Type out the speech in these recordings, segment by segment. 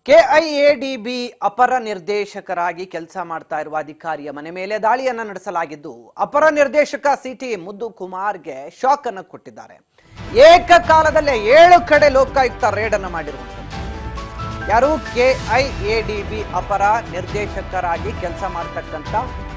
KIADB ಅಪರ ನಿರ್ದೇಶಕರಾಗಿ ಕೆಲಸ ಮಾಡ್ತಾ ಇರುವ ಅಧಿಕಾರಿಯ ಮನೆ ಮೇಲೆ ದಾಳಿಯನ್ನ ನಡೆಸಲಾಗಿದ್ದು ಅಪರ ನಿರ್ದೇಶಕ ಸಿಟಿ ಮುದ್ದು ಕುಮಾರ್ಗೆ ಶಾಕ್ ಅನ್ನು ಕೊಟ್ಟಿದ್ದಾರೆ. ಏಕಕಾಲದಲ್ಲೇ 7 ಕಡೆ ಲೋಕಾಯುಕ್ತ ರೇಡ್ ಅನ್ನು ಮಾಡಿರುವಂತದ್ದು. ಯಾರು ಕೆಐಎಡಿಬಿ ಅಪರ ನಿರ್ದೇಶಕರಾಗಿ ಕೆಲಸ ಮಾಡತಕ್ಕಂತ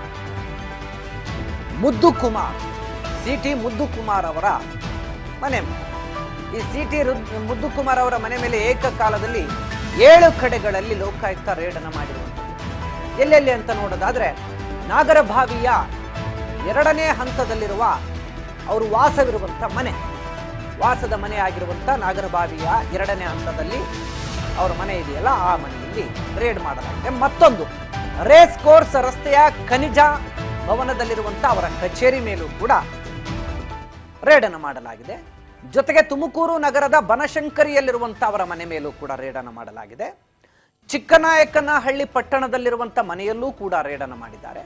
ಮುದ್ದು ಕುಮಾರ್, ಸಿಟಿ ಮುದ್ದು ಕುಮಾರ್ ಅವರ ಮನೆ. ಈ ಸಿಟಿ ಮುದ್ದು ಕುಮಾರ್ ಅವರ ಮನೆ ಮೇಲೆ ಏಕಕಾಲದಲ್ಲಿ 7 ಕಡೆಗಳಲ್ಲಿ ಲೋಕಾಯುಕ್ತ ರೇಡ್ ಅನ್ನು ಮಾಡಿರುವಂಥದ್ದು. ಎಲ್ಲೆಲ್ಲಿ ಅಂತ ನೋಡೋದಾದ್ರೆ ನಾಗರಭಾವಿಯ 2ನೇ ಹಂತದಲ್ಲಿರುವ ಅವರು ವಾಸವಿರುವಂಥ ವಾಸದ ಮನೆ ಆಗಿರುವಂಥ ನಾಗರಭಾವಿಯ 2ನೇ ಹಂತದಲ್ಲಿ ಅವರ ಮನೆ ಇದೆಯಲ್ಲ, ಆ ಮನೆಯಲ್ಲಿ ರೇಡ್ ಮಾಡಲಾಗಿದೆ. ಮತ್ತೊಂದು ರೇಸ್ ಕೋರ್ಸ್ ರಸ್ತೆಯ ಖನಿಜ ಭವನದಲ್ಲಿರುವಂಥ ಅವರ ಕಚೇರಿ ಮೇಲೂ ಕೂಡ ರೇಡ್ ಅನ್ನು ಮಾಡಲಾಗಿದೆ. ಜೊತೆಗೆ ತುಮಕೂರು ನಗರದ ಬನಶಂಕರಿಯಲ್ಲಿರುವಂಥ ಅವರ ಮನೆ ಮೇಲೂ ಕೂಡ ರೇಡನ್ನು ಮಾಡಲಾಗಿದೆ. ಚಿಕ್ಕನಾಯಕನಹಳ್ಳಿ ಪಟ್ಟಣದಲ್ಲಿರುವಂಥ ಮನೆಯಲ್ಲೂ ಕೂಡ ರೇಡನ್ನು ಮಾಡಿದ್ದಾರೆ.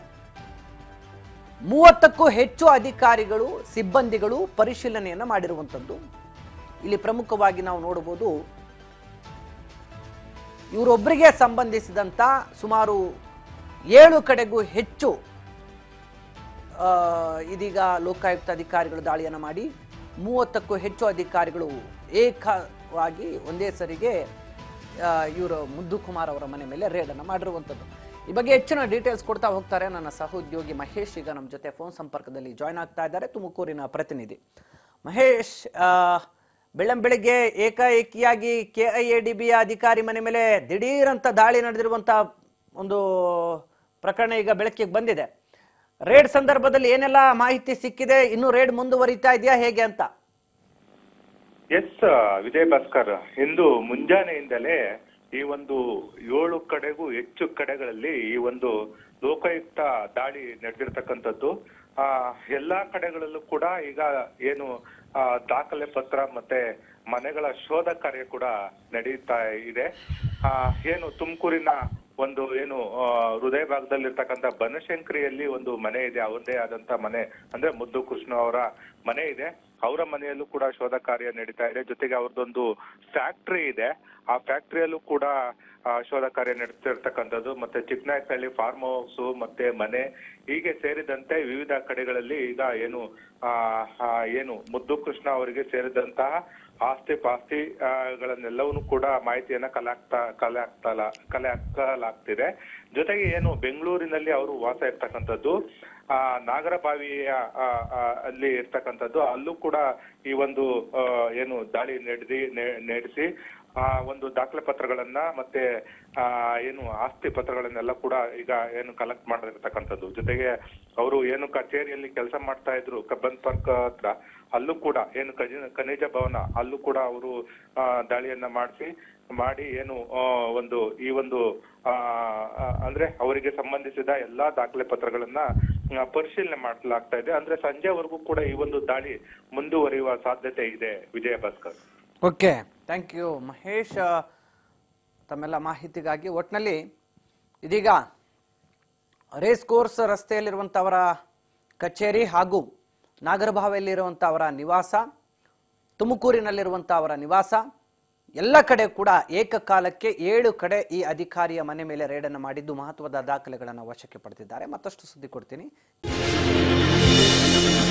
30ಕ್ಕೂ ಹೆಚ್ಚು ಅಧಿಕಾರಿಗಳು, ಸಿಬ್ಬಂದಿಗಳು ಪರಿಶೀಲನೆಯನ್ನು ಮಾಡಿರುವಂಥದ್ದು. ಇಲ್ಲಿ ಪ್ರಮುಖವಾಗಿ ನಾವು ನೋಡಬಹುದು, ಇವರೊಬ್ಬರಿಗೆ ಸಂಬಂಧಿಸಿದಂಥ ಸುಮಾರು 7 ಕಡೆಗೂ ಹೆಚ್ಚು ಇದೀಗ ಲೋಕಾಯುಕ್ತ ಅಧಿಕಾರಿಗಳು ದಾಳಿಯನ್ನು ಮಾಡಿ 30ಕ್ಕೂ ಹೆಚ್ಚು ಅಧಿಕಾರಿಗಳು ಏಕವಾಗಿ ಒಂದೇ ಸರಿಗೆ ಇವರು ಮುದ್ದು ಕುಮಾರ್ ಅವರ ಮನೆ ಮೇಲೆ ರೇಡನ್ನು ಮಾಡಿರುವಂಥದ್ದು. ಈ ಬಗ್ಗೆ ಹೆಚ್ಚಿನ ಡೀಟೇಲ್ಸ್ ಕೊಡ್ತಾ ಹೋಗ್ತಾರೆ ನನ್ನ ಸಹೋದ್ಯೋಗಿ ಮಹೇಶ್. ಈಗ ನಮ್ಮ ಜೊತೆ ಫೋನ್ ಸಂಪರ್ಕದಲ್ಲಿ ಜಾಯ್ನ್ ಆಗ್ತಾ ಇದ್ದಾರೆ, ತುಮಕೂರಿನ ಪ್ರತಿನಿಧಿ ಮಹೇಶ್. ಬೆಳ್ಳಂಬೆಳಿಗ್ಗೆ ಏಕಾಏಕಿಯಾಗಿ ಕೆಐಎಡಿಬಿಯ ಅಧಿಕಾರಿ ಮನೆ ಮೇಲೆ ದಿಢೀರಂತ ದಾಳಿ ನಡೆದಿರುವಂತ ಒಂದು ಪ್ರಕರಣ ಈಗ ಬೆಳಕಿಗೆ ಬಂದಿದೆ. ರೇಡ್ ಸಂದರ್ಭದಲ್ಲಿ ಏನೆಲ್ಲ ಮಾಹಿತಿ ಸಿಕ್ಕಿದೆ? ಇನ್ನು ರೇಡ್ ಮುಂದುವರಿತಾ ಇದೆಯಾ, ಹೇಗೆ ಅಂತ? ಎಸ್ ವಿಜಯ್ ಭಾಸ್ಕರ್, ಇಂದು ಮುಂಜಾನೆಯಿಂದಲೇ ಈ ಒಂದು 7 ಕಡೆಗೂ ಹೆಚ್ಚು ಕಡೆಗಳಲ್ಲಿ ಈ ಒಂದು ಲೋಕಾಯುಕ್ತ ದಾಳಿ ನಡೆದಿರ್ತಕ್ಕಂಥದ್ದು. ಎಲ್ಲಾ ಕಡೆಗಳಲ್ಲೂ ಕೂಡ ಈಗ ಏನು ದಾಖಲೆ ಪತ್ರ ಮತ್ತೆ ಮನೆಗಳ ಶೋಧ ಕಾರ್ಯ ಕೂಡ ನಡೀತಾ ಇದೆ. ಏನು ತುಮಕೂರಿನ ಒಂದು ಹೃದಯ ಭಾಗದಲ್ಲಿರ್ತಕ್ಕಂಥ ಬನಶಂಕರಿಯಲ್ಲಿ ಒಂದು ಮನೆ ಇದೆ, ಅವ್ರದೇ ಆದಂತ ಮನೆ, ಅಂದ್ರೆ ಮುದ್ದು ಕೃಷ್ಣ ಅವರ ಮನೆ ಇದೆ. ಅವರ ಮನೆಯಲ್ಲೂ ಕೂಡ ಶೋಧ ಕಾರ್ಯ ನಡೀತಾ ಇದೆ. ಜೊತೆಗೆ ಅವ್ರದ್ದೊಂದು ಫ್ಯಾಕ್ಟರಿ ಇದೆ, ಆ ಫ್ಯಾಕ್ಟರಿಯಲ್ಲೂ ಕೂಡ ಶೋಧ ಕಾರ್ಯ ನಡೆಸ್ತಿರ್ತಕ್ಕಂಥದ್ದು. ಮತ್ತೆ ಚಿಕ್ಕನಾಯಕನಹಳ್ಳಿ ಫಾರ್ಮ್ ಹೌಸ್ ಮತ್ತೆ ಮನೆ ಹೀಗೆ ಸೇರಿದಂತೆ ವಿವಿಧ ಕಡೆಗಳಲ್ಲಿ ಈಗ ಏನು ಮುದ್ದು ಕೃಷ್ಣ ಅವರಿಗೆ ಸೇರಿದಂತಹ ಆಸ್ತಿ ಪಾಸ್ತಿಗಳನ್ನೆಲ್ಲವನ್ನೂ ಕೂಡ ಮಾಹಿತಿಯನ್ನ ಕಲೆ ಹಾಕಲಾಗ್ತಿದೆ. ಜೊತೆಗೆ ಬೆಂಗಳೂರಿನಲ್ಲಿ ಅವರು ವಾಸ ಇರ್ತಕ್ಕಂಥದ್ದು, ನಾಗರಭಾವಿಯ ಅಲ್ಲಿ ಇರ್ತಕ್ಕಂಥದ್ದು, ಅಲ್ಲೂ ಕೂಡ ಈ ಒಂದು ದಾಳಿ ನಡೆಸಿ ಒಂದು ದಾಖಲೆ ಪತ್ರಗಳನ್ನ ಮತ್ತೆ ಆಸ್ತಿ ಪತ್ರಗಳನ್ನೆಲ್ಲ ಕೂಡ ಈಗ ಕಲೆಕ್ಟ್ ಮಾಡಿರ್ತಕ್ಕಂಥದ್ದು. ಜೊತೆಗೆ ಅವರು ಕಚೇರಿಯಲ್ಲಿ ಕೆಲಸ ಮಾಡ್ತಾ ಇದ್ರು ಕಬ್ಬನ್ ಪಾರ್ಕ್ ಹತ್ರ, ಅಲ್ಲೂ ಕೂಡ ಖನಿಜ ಭವನ, ಅಲ್ಲೂ ಕೂಡ ಅವರು ದಾಳಿಯನ್ನ ಮಾಡಿ ಈ ಒಂದು ಅಂದ್ರೆ ಅವರಿಗೆ ಸಂಬಂಧಿಸಿದ ಎಲ್ಲಾ ದಾಖಲೆ ಪತ್ರಗಳನ್ನ ಪರಿಶೀಲನೆ ಮಾಡಲಾಗ್ತಾ ಇದೆ. ಅಂದ್ರೆ ಸಂಜೆವರೆಗೂ ಕೂಡ ಈ ಒಂದು ದಾಳಿ ಮುಂದುವರಿಯುವ ಸಾಧ್ಯತೆ ಇದೆ. Vijaya Bhaskar. Okay, thank you Mahesh ತಮ್ಮೆಲ್ಲ ಮಾಹಿತಿಗಾಗಿ. ಒಟ್ನಲ್ಲಿ ಇದೀಗ ರೇಸ್ ಕೋರ್ಸ್ ರಸ್ತೆಯಲ್ಲಿರುವಂತವರ ಕಚೇರಿ ಹಾಗೂ ನಾಗರಭಾವಿಯಲ್ಲಿರುವಂಥ ಅವರ ನಿವಾಸ, ತುಮಕೂರಿನಲ್ಲಿರುವಂಥ ಅವರ ನಿವಾಸ, ಎಲ್ಲ ಕಡೆ ಕೂಡ ಏಕಕಾಲಕ್ಕೆ 7 ಕಡೆ ಈ ಅಧಿಕಾರಿಯ ಮನೆ ಮೇಲೆ ರೇಡನ್ನು ಮಾಡಿದ್ದು ಮಹತ್ವದ ದಾಖಲೆಗಳನ್ನು ವಶಕ್ಕೆ ಪಡೆದಿದ್ದಾರೆ. ಮತ್ತಷ್ಟು ಸುದ್ದಿ ಕೊಡ್ತೀನಿ.